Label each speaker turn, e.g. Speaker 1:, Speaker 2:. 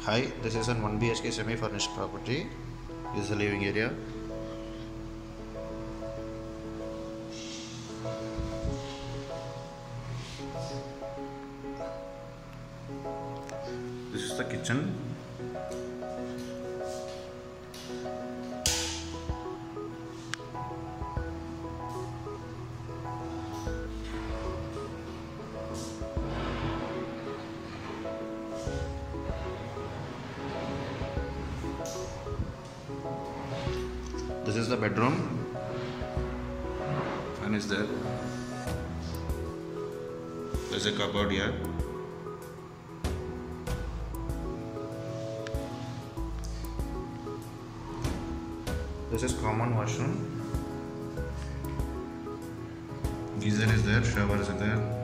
Speaker 1: Hi, this is an 1 BHK semi-furnished property. This is the living area. This is the kitchen. This is the bedroom. Fan is there. There's a cupboard here. This is common washroom. Geyser is there. Shower is there.